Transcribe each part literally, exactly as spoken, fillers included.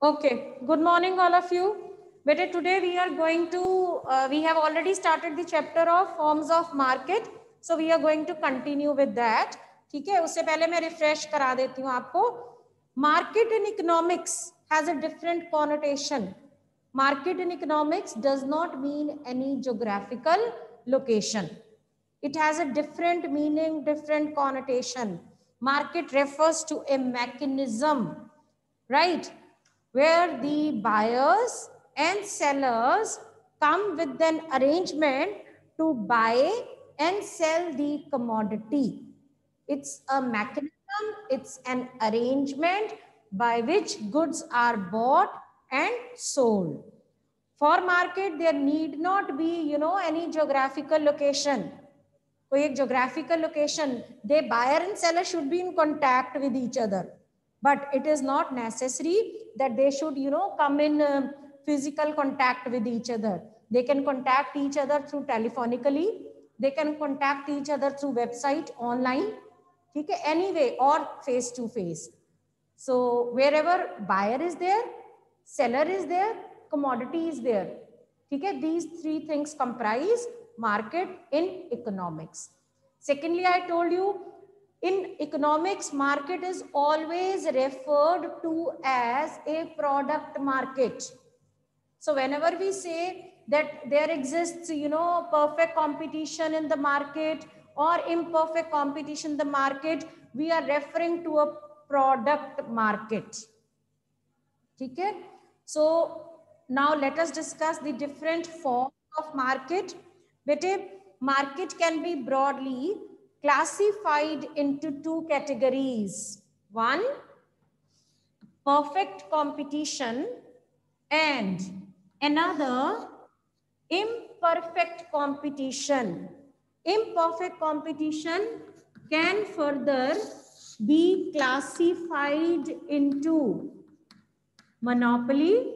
Okay, good morning all of you. But today we are going to, uh, we have already started the chapter of forms of market. So we are going to continue with that. ठीक है, उससे पहले मैं refresh करा देती हूँ आपको. Market in economics has a different connotation. Market in economics does not mean any geographical location. It has a different meaning, different connotation. Market refers to a mechanism, right, where the buyers and sellers come with an arrangement to buy and sell the commodity. It's a mechanism, it's an arrangement by which goods are bought and sold. For market, there need not be, you know, any geographical location. कोई एक geographical location, the buyer and seller should be in contact with each other. But it is not necessary that they should, you know, come in uh, physical contact with each other. They can contact each other through telephonically. They can contact each other through website, online, ठीक है, anyway, or face to face. So wherever buyer is there, seller is there, commodity is there. ठीक है, these three things comprise market in economics. Secondly, I told you, in economics, market is always referred to as a product market. So whenever we say that there exists, you know, perfect competition in the market or imperfect competition in the market, we are referring to a product market. Okay? So now let us discuss the different forms of market. Bete, market can be broadly classified into two categories. One, perfect competition, and another, imperfect competition. Imperfect competition can further be classified into monopoly,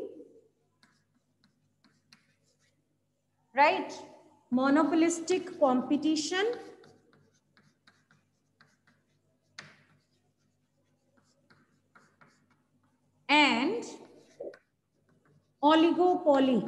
right? Monopolistic competition, and oligopoly.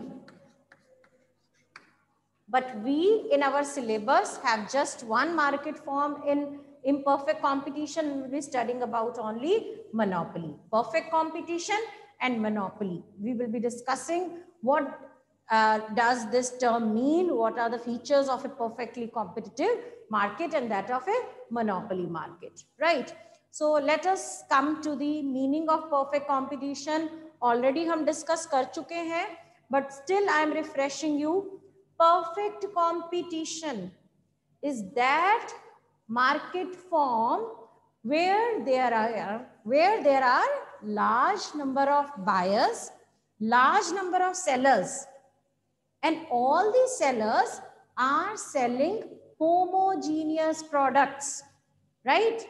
But we in our syllabus have just one market form. In imperfect competition, we will be studying about only monopoly. Perfect competition and monopoly. We will be discussing what uh, does this term mean, what are the features of a perfectly competitive market and that of a monopoly market, right? So let us come to the meaning of perfect competition. Already हम discuss कर चुके हैं, but still I am refreshing you. Perfect competition is that market form where there are where there are large number of buyers, large number of sellers, and all these sellers are selling homogeneous products, right?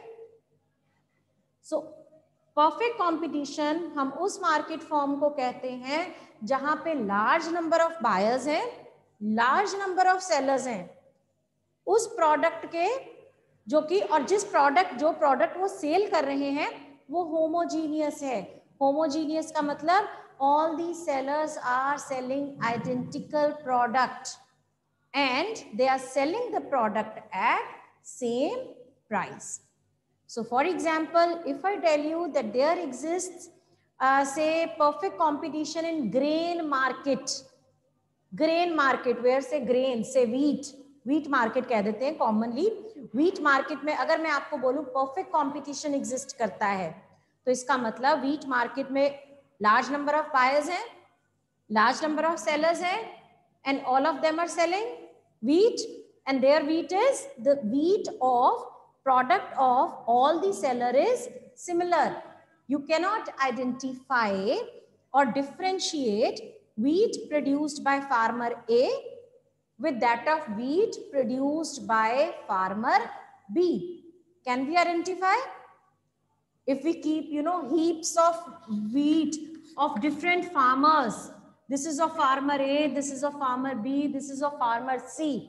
So perfect competition हम उस market form को कहते हैं जहां पे large number of buyers हैं, large number of sellers हैं उस product के, जो कि और जिस product जो product वो sale कर रहे हैं वो homogeneous है. Homogeneous का मतलब all the sellers are selling identical product and they are selling the product at same price. So for example, if I tell you that there exists uh, say perfect competition in grain market, grain market where say grain, say wheat, wheat market कह देते हैं commonly, wheat market में अगर मैं आपको बोलूं perfect competition exist करता है तो इसका मतलब wheat market में large number of buyers हैं, large number of sellers हैं, and all of them are selling wheat, and their wheat is the wheat of product of all the seller is similar. You cannot identify or differentiate wheat produced by farmer A with that of wheat produced by farmer B. Can we identify? If we keep, you know, heaps of wheat of different farmers, this is of farmer A, this is of farmer B, this is of farmer C.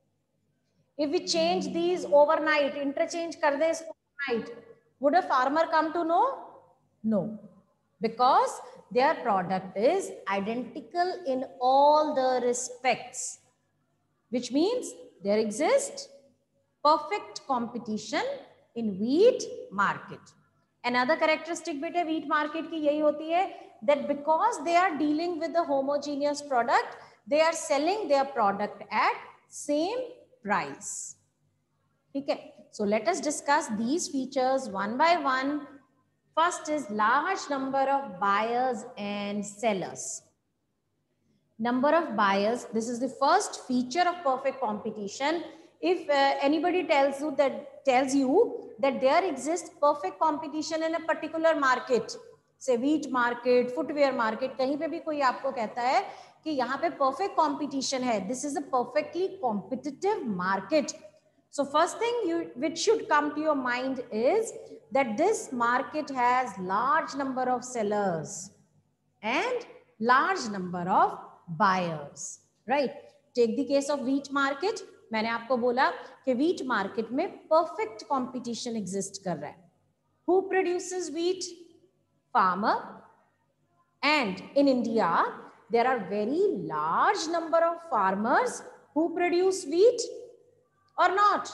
If we change these overnight, interchange kar de isko overnight, would a farmer come to know? No. because their product is identical in all the respects, which means there exists perfect competition in wheat market. Another characteristic beta wheat market ki yahi hoti hai that because they are dealing with a homogeneous product, they are selling their product at same price. Okay, so let us discuss these features one by one. First is large number of buyers and sellers. Number of buyers, this is the first feature of perfect competition. If uh, anybody tells you that tells you that there exists perfect competition in a particular market, say wheat market, footwear market, कहीं पे भी कोई आपको कहता है कि यहाँ पे perfect competition है, this is a perfectly competitive market. So first thing you which should come to your mind is that this market has large number of sellers and large number of buyers, right? Take the case of wheat market. मैंने आपको बोला कि wheat market में perfect competition exist कर रहा है. Who produces wheat? Farmer. And in India, there are very large number of farmers who produce wheat or not.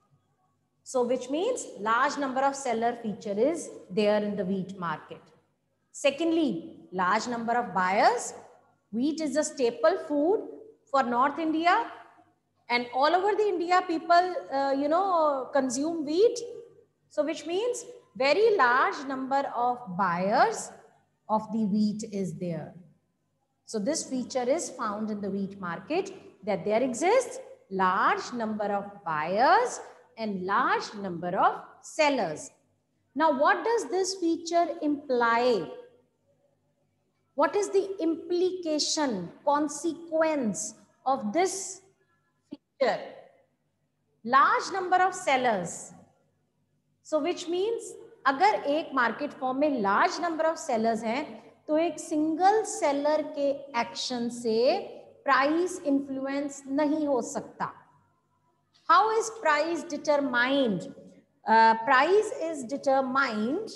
So which means large number of seller feature is there in the wheat market. Secondly, large number of buyers. Wheat is a staple food for North India, and all over the India people, uh, you know, consume wheat. So which means very large number of buyers of the wheat is there. So this feature is found in the wheat market, that there exists large number of buyers and large number of sellers. Now, what does this feature imply? What is the implication, consequence of this feature? Large number of sellers. So which means अगर एक market form में large number of sellers हैं, तो एक single seller के action से price influence नहीं हो सकता. How is price determined? Uh, price is determined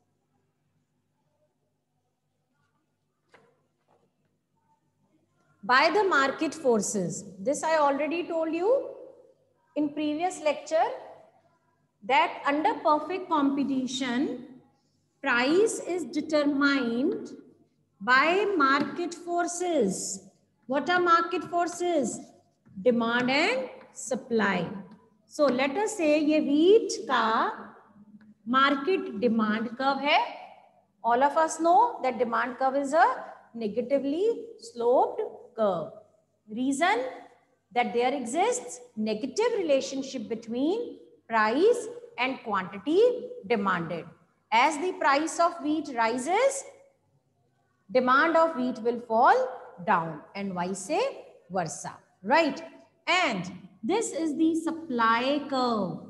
by the market forces. This I already told you in previous lecture, that under perfect competition, price is determined by market forces. What are market forces? Demand and supply. So let us say ये wheat का market demand curve है. All of us know that demand curve is a negatively sloped curve. Reason that there exists negative relationship between price and quantity demanded. As the price of wheat rises, demand of wheat will fall down and vice versa, right? And this is the supply curve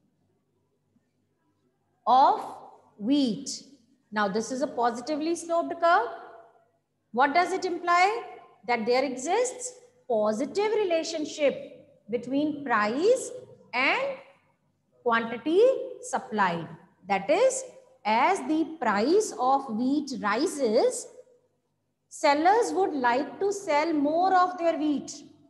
of wheat. Now this is a positively sloped curve. What does it imply? That there exists positive relationship between price and quantity supplied. That is, as the price of wheat rises, sellers would like to sell more of their wheat.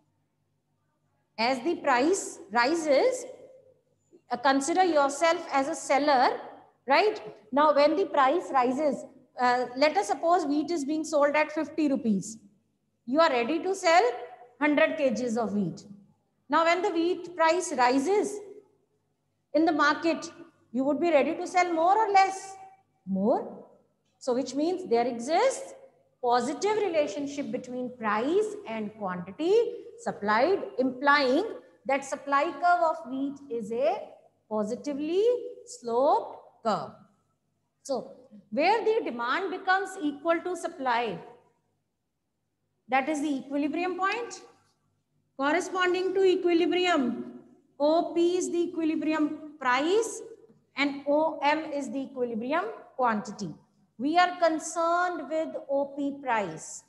As the price rises, uh, consider yourself as a seller, right? Now, when the price rises, uh, let us suppose wheat is being sold at fifty rupees. You are ready to sell one hundred kgs of wheat. Now, when the wheat price rises in the market, you would be ready to sell more or less? More. So, which means there exists positive relationship between price and quantity supplied, implying that supply curve of wheat is a positively sloped curve. So, where the demand becomes equal to supply, that is the equilibrium point. Corresponding to equilibrium, O P is the equilibrium price and O M is the equilibrium quantity. We are concerned with O P price.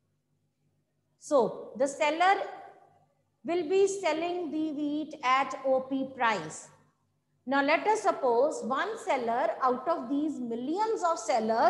So the seller will be selling the wheat at O P price. Now let us suppose one seller out of these millions of sellers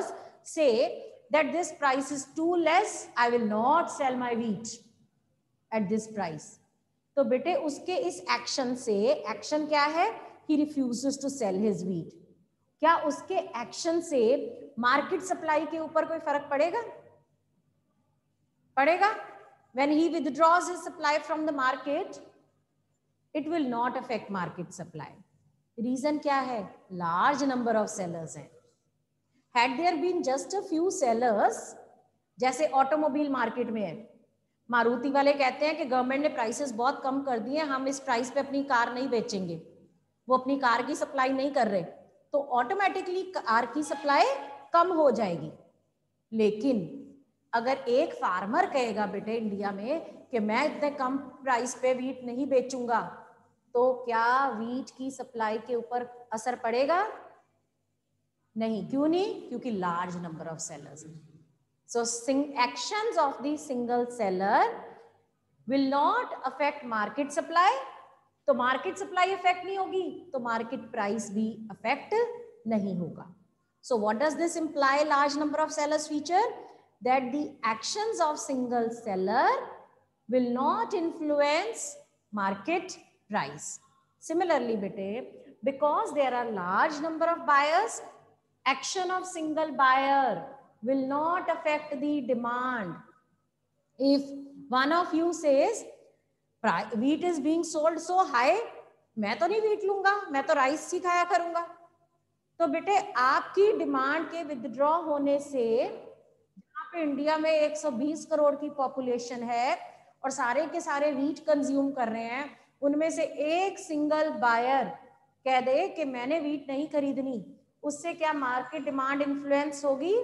say that this price is too less, I will not sell my wheat at this price. तो बेटे उसके इस action से, action क्या है? He refuses to sell his wheat. क्या उसके action से मार्केट सप्लाई के ऊपर कोई फर्क पड़ेगा? पड़ेगा? When he withdraws his supply from the market, it will not affect market supply. Reason क्या है? Large number of sellers हैं. Had there been just a few sellers, जैसे ऑटोमोबाइल मार्केट में है, मारुति वाले कहते हैं कि गवर्नमेंट ने प्राइसेस बहुत कम कर दिए, हम इस प्राइस पे अपनी कार नहीं बेचेंगे, वो अपनी कार की सप्लाई नहीं कर रहे, तो ऑटोमेटिकली कार की सप्लाई कम हो जाएगी. लेकिन अगर एक फार्मर कहेगा बेटे इंडिया में कि मैं इतने कम प्राइस पे वीट नहीं बेचूंगा, तो क्या वीट की सप्लाई के ऊपर असर पड़ेगा? नहीं. क्यों नहीं? क्योंकि large number of sellers. So actions of the single seller will not affect market supply. तो market supply affect नहीं होगी, तो market price भी affect नहीं होगा. So what does this imply? Large number of sellers feature that the actions of single seller will not influence market price. Similarly, bete, because there are large number of buyers, action of single buyer will not affect the demand. If one of you says wheat is being sold so high, मैं तो नहीं wheat लूंगा, मैं तो rice ही खाया करूंगा, तो बेटे आपकी डिमांड के विथड्रॉ होने से, जहाँ पे इंडिया में एक सौ बीस करोड़ की पॉपुलेशन है और सारे के सारे व्हीट कंज्यूम कर रहे हैं, उनमें से एक सिंगल बायर कह दे कि मैंने व्हीट नहीं खरीदनी, उससे क्या मार्केट डिमांड इन्फ्लुएंस होगी?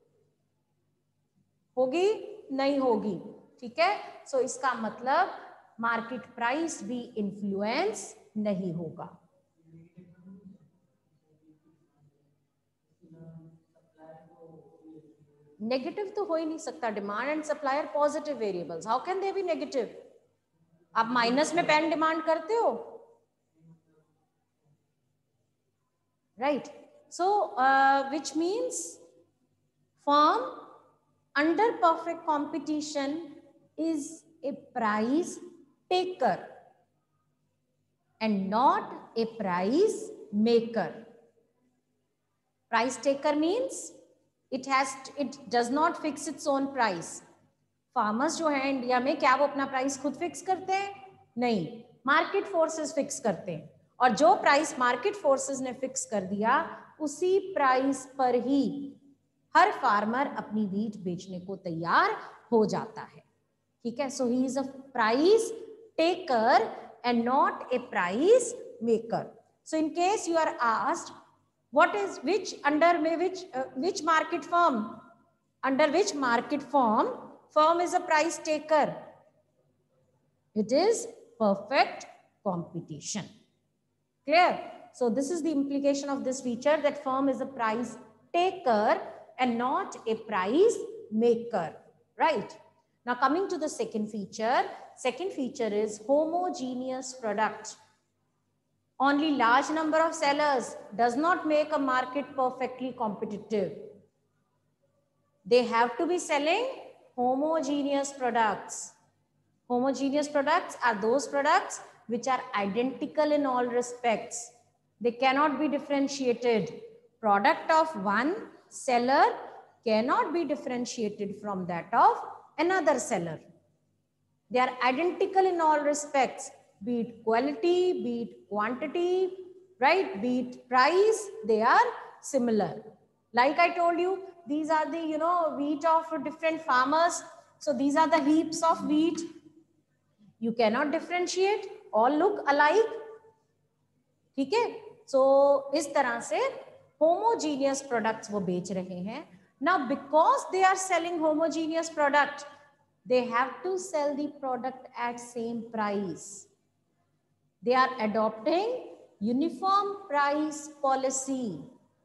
होगी? नहीं होगी. ठीक है. सो so, इसका मतलब मार्केट प्राइस भी इन्फ्लुएंस नहीं होगा. नेगेटिव तो हो ही नहीं सकता. Demand and supply are positive variables. How can they be negative? आप माइनस में पेन डिमांड करते हो, right? So which means firm under perfect competition is a price taker and not a price maker. Price taker means it has to, it does not fix its own price. Farmers जो हैं India में, क्या वो अपना price खुद fix करते हैं? नहीं, मार्केट फोर्सेस फिक्स करते हैं, और जो प्राइस मार्केट फोर्सेस ने फिक्स कर दिया उसी प्राइस पर ही हर फार्मर अपनी वीट बेचने को तैयार हो जाता है. ठीक है. So he is a price taker and not a price maker. So in case you are asked what is which under में which which market firm, under which market firm firm is a price taker, it is perfect competition. Clear? So this is the implication of this feature, that firm is a price taker and not a price maker, right? Now coming to the second feature, second feature is homogeneous product. Only large number of sellers does not make a market perfectly competitive. They have to be selling homogeneous products. Homogeneous products are those products which are identical in all respects. They cannot be differentiated. Product of one seller cannot be differentiated from that of another seller. They are identical in all respects, be it quality, be it quantity, right? Be it price, they are similar. Like I told you, these are the, you know, wheat of different farmers. So these are the heaps of wheat. You cannot differentiate, all look alike. ठीक है? So इस तरह से homogeneous products वो बेच रहे हैं. Now because they are selling homogeneous product, they have to sell the product at same price. They are adopting uniform price policy.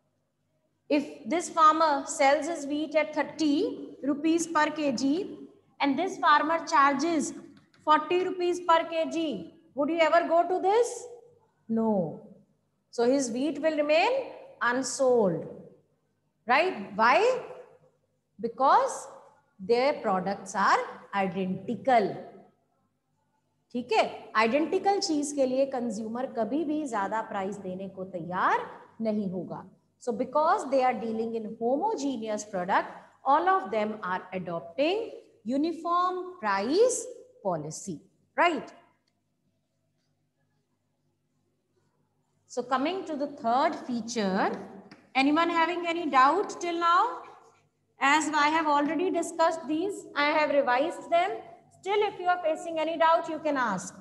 If this farmer sells his wheat at thirty rupees per kg and this farmer charges forty rupees per kg, would you ever go to this? No. So his wheat will remain unsold, right? Why? because their products are identical. ठीक है, identical चीज के लिए consumer कभी भी ज्यादा price देने को तैयार नहीं होगा. So because they are dealing in homogeneous product, all of them are adopting uniform price policy, right? So coming to the third feature, anyone having any doubt till now? As I have already discussed these, I have revised them. Still, if you are facing any doubt, you can ask.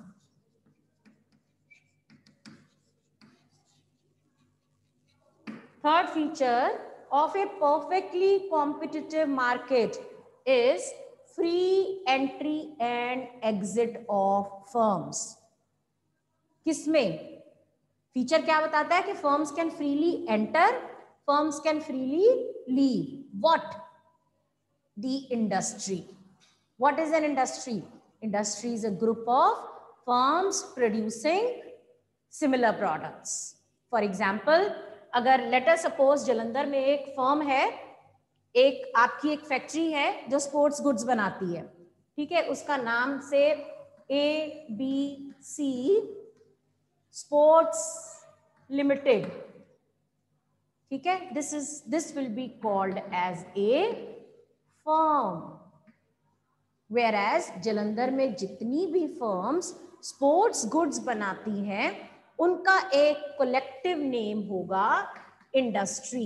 Third feature of a perfectly competitive market is free entry and exit of firms. किसमें? Feature क्या बताता है कि firms can freely enter, firms can freely leave. What? The industry. What is an industry? Industry is a group of firms producing similar products. For example, अगर let us suppose Jalandhar में एक firm है, एक आपकी एक फैक्ट्री है जो sports goods बनाती है, ठीक है, उसका नाम से A B C sports limited, ठीक है, this is this will be called as a firm. Whereas Jalandhar में जितनी भी फर्म्स स्पोर्ट्स गुड्स बनाती हैं उनका एक कलेक्टिव नेम होगा industry.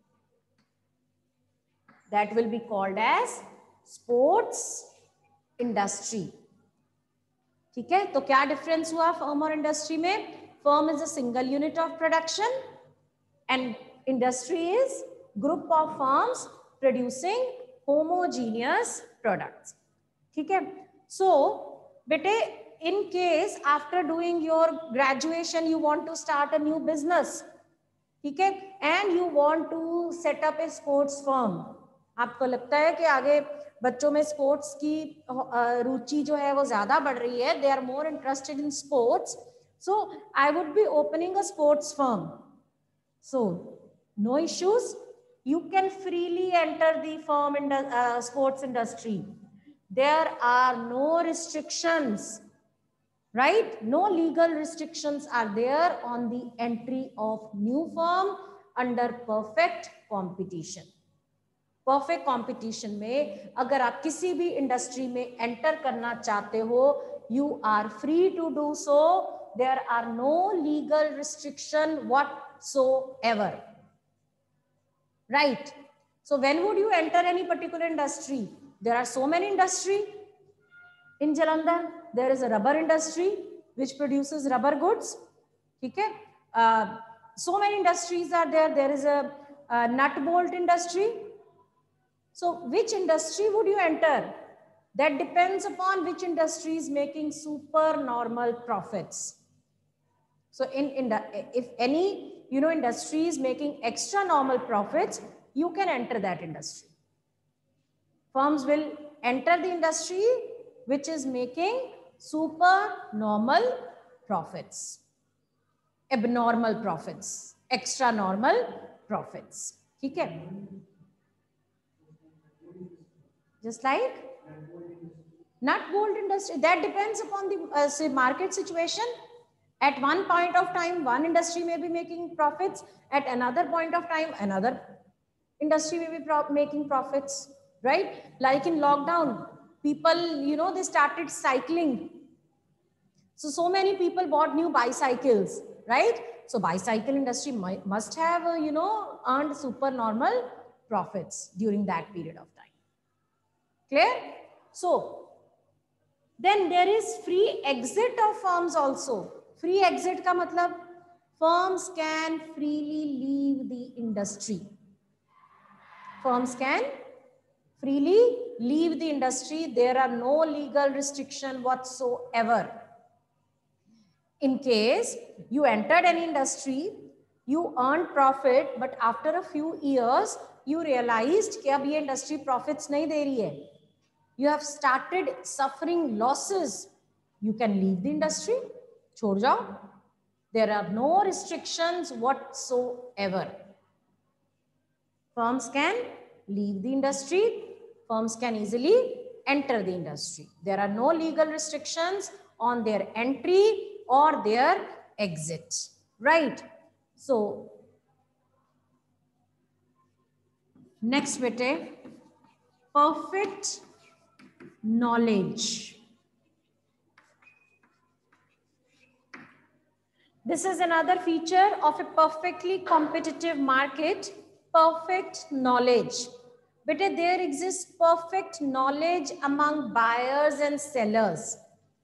That will be called as sports industry. ठीक है, तो क्या डिफरेंस हुआ फर्म और इंडस्ट्री में? Firm is a single unit of production and industry is group of firms producing homogeneous products. ठीक है, सो बेटे in case after doing your graduation you want to start a new business, ठीक है, and you want to set up a sports firm. आपको लगता है कि आगे बच्चों में स्पोर्ट्स की रुचि जो है वो ज्यादा बढ़ रही है, they are more interested in sports, so I would be opening a sports firm. So no issues, you can freely enter the firm in the uh, sports industry. There are no restrictions, right? No legal restrictions are there on the entry of new firm under perfect competition. Perfect competition में अगर आप किसी भी industry में enter करना चाहते हो, you are free to do so. There are no legal restriction whatsoever. Right. So when would you enter any particular industry? There are so many industry in Jalandhar. There is a rubber industry which produces rubber goods. Okay. Uh, so many industries are there. There is a, a nut bolt industry. So which industry would you enter? That depends upon which industry is making super normal profits. So in, in the, if any you know industry is making extra normal profits, you can enter that industry. Firms will enter the industry which is making super normal profits, abnormal profits, extra normal profits. ठीक है, just like nut bolt industry, that depends upon the uh, say market situation. At one point of time, one industry may be making profits. At another point of time, another industry may be pro making profits, right? Like in lockdown, people, you know, they started cycling. So, so many people bought new bicycles, right? So, bicycle industry might, must have, uh, you know, earned super normal profits during that period of time. Clear? So, then there is free exit of firms also. Free exit का मतलब firms can freely leave the industry. Firms can freely leave the industry. There are no legal restriction whatsoever. In case you entered an industry, you earned profit, but after a few years you realized कि अब ये industry profits नहीं दे रही है. You have started suffering losses. You can leave the industry. छोड़ जाओ. There are no restrictions whatsoever. Firms can leave the industry, firms can easily enter the industry. There are no legal restrictions on their entry or their exit, right? So next bete, perfect knowledge. This is another feature of a perfectly competitive market, perfect knowledge. But there exists perfect knowledge among buyers and sellers.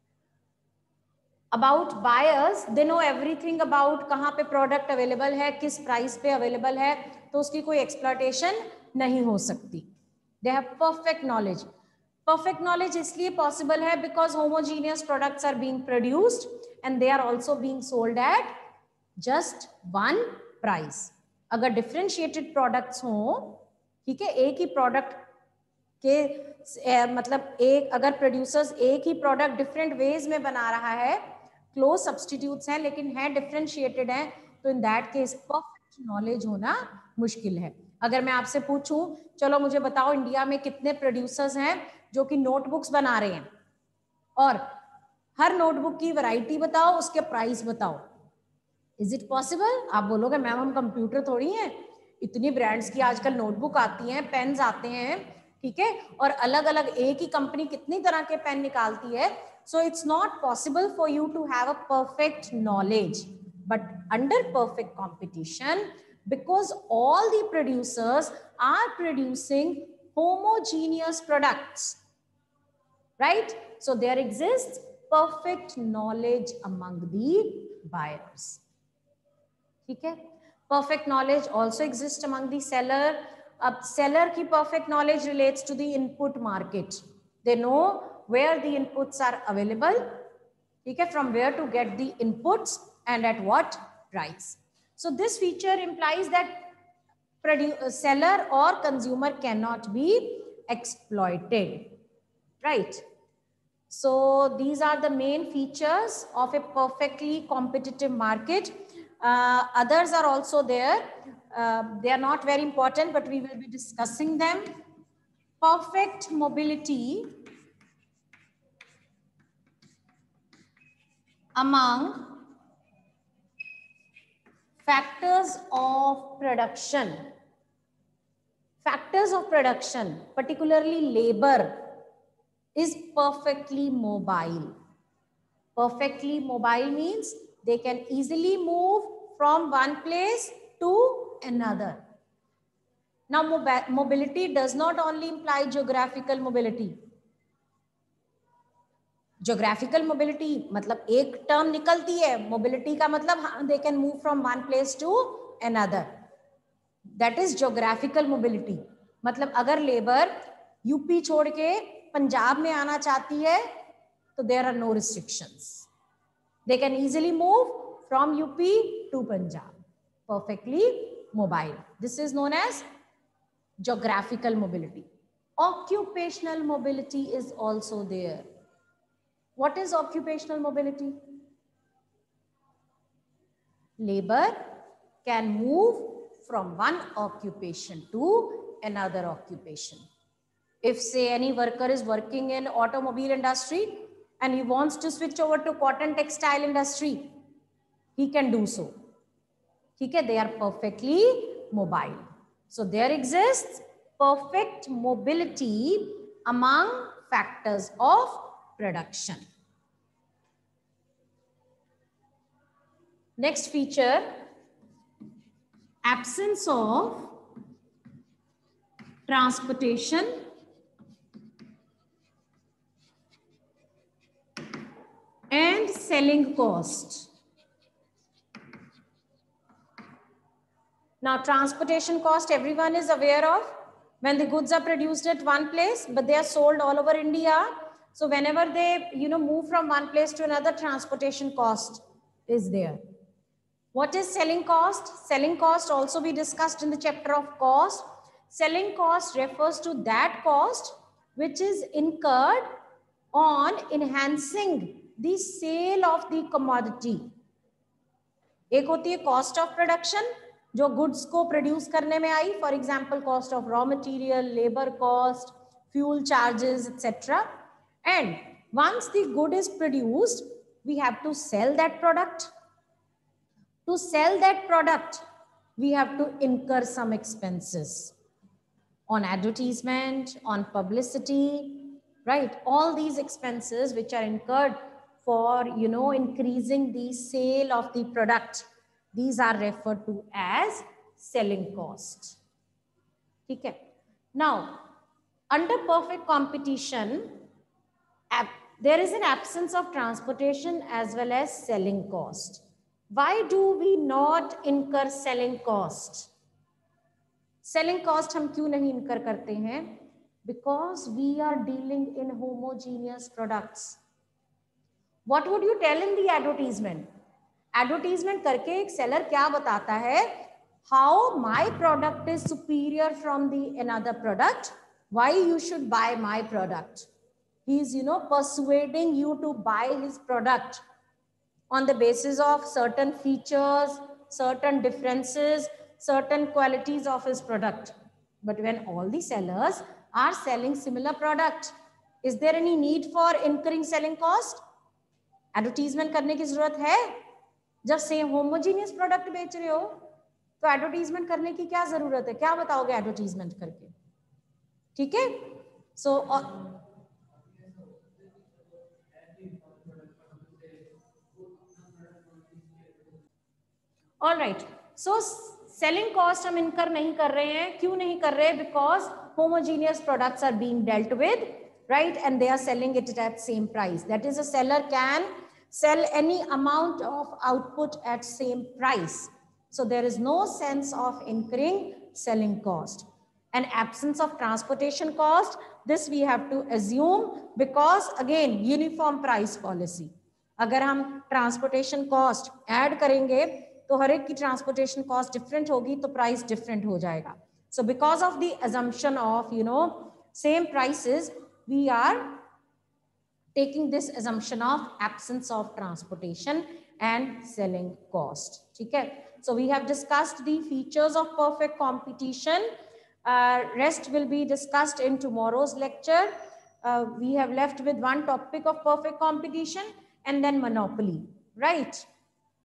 About buyers, they know everything about कहाँ पे product available है, किस price पे available है, तो उसकी कोई exploitation नहीं हो सकती. They have perfect knowledge. Perfect knowledge इसलिए possible है because homogeneous products are being produced and they are also being sold at just one price. अगर differentiated products हों, ठीक है, एक ही product के ए, मतलब एक अगर producers एक ही product different ways में बना रहा है, close substitutes हैं लेकिन है differentiated हैं, तो in that case perfect knowledge होना मुश्किल है. अगर मैं आपसे पूछूं, चलो मुझे बताओ इंडिया में कितने प्रोड्यूसर्स हैं जो कि नोटबुक्स बना रहे हैं और हर नोटबुक की वैरायटी बताओ, उसके प्राइस बताओ. Is it possible? आप बोलोगे मैम हम कंप्यूटर थोड़ी हैं, इतनी ब्रांड्स की आजकल नोटबुक आती हैं, पेन्स आते हैं, ठीक है, और अलग अलग एक ही कंपनी कितनी तरह के पेन निकालती है. So it's not possible for you to have a perfect knowledge, but under perfect competition, because all the producers are producing homogeneous products, right? So there exists perfect knowledge among the buyers. ठीक है? Perfect knowledge also exists among the seller. अब seller की perfect knowledge relates to the input market. They know where the inputs are available, ठीक है, from where to get the inputs and at what price. So this feature implies that seller or consumer cannot be exploited, right? So these are the main features of a perfectly competitive market. Uh, others are also there. Uh, they are not very important, but we will be discussing them. Perfect mobility among factors of production. Factors of production, particularly labor, is perfectly mobile. Perfectly mobile means they can easily move from one place to another. Now, mobility does not only imply geographical mobility. Geographical mobility मतलब एक term निकलती है, mobility का मतलब they can move from one place to another. That is geographical mobility. मतलब अगर labor UP छोड़ के पंजाब में आना चाहती है, तो there are no restrictions. They can easily move from U P to Punjab. Perfectly mobile. This is known as geographical mobility. Occupational mobility is also there. What is occupational mobility? Labor can move from one occupation to another occupation. If say any worker is working in automobile industry and he wants to switch over to cotton textile industry, he can do so. Okay, they are perfectly mobile. So there exists perfect mobility among factors of production. Next feature, absence of transportation and selling cost. Now, transportation cost everyone is aware of. When the goods are produced at one place, but they are sold all over India. So whenever they, you know, move from one place to another, transportation cost is there. What is selling cost? Selling cost also we discussed in the chapter of cost. Selling cost refers to that cost which is incurred on enhancing the sale of the commodity. एक होती है cost of production, जो goods को produce करने में आई, for example cost of raw material, labour cost, fuel charges etcetera. And once the good is produced, we have to sell that product. To sell that product, we have to incur some expenses on advertisement, on publicity, right? All these expenses which are incurred for, you know, increasing the sale of the product, these are referred to as selling cost. Okay. Now, under perfect competition, there is an absence of transportation as well as selling cost. Why do we not incur selling cost? Selling cost हम क्यों नहीं incur करते हैं? Because we are dealing in homogeneous products. What would you tell in the advertisement? Advertisement करके एक seller क्या बताता है? How my product is superior from the another product. Why you should buy my product? He is, you know, persuading you to buy his product on the basis of certain features, certain differences, certain qualities of his product. But when all the sellers are selling similar product, is there any need for incurring selling cost? Advertisement करने की जरूरत है? जब same homogeneous product बेच रहे हो, तो advertisement करने की क्या जरूरत है? क्या बताओगे advertisement करके? ठीक है? So uh, all right. So selling cost हम incur नहीं कर रहे हैं. क्यों नहीं कर रहे? Because homogeneous products are being dealt with, right? And they are selling it at same price. That is, a seller can sell any amount of output at same price. So there is no sense of incurring selling cost. An absence of transportation cost, this we have to assume because again uniform price policy. अगर हम transportation cost add करेंगे तो हर एक की transportation cost different होगी तो price different हो जाएगा. So because of the assumption of, you know, same prices, we are taking this assumption of absence of transportation and selling cost. ठीक है? So we have discussed the features of perfect competition. Uh, rest will be discussed in tomorrow's lecture. Uh, we have left with one topic of perfect competition and then monopoly, right?